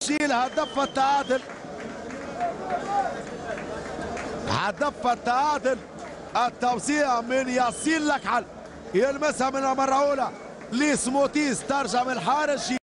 شيل هدف التعادل، هدف التعادل. التوزيع من ياسين لكحل، يلمسها من المرة الأولى لسموتيس، ترجع من الحارس.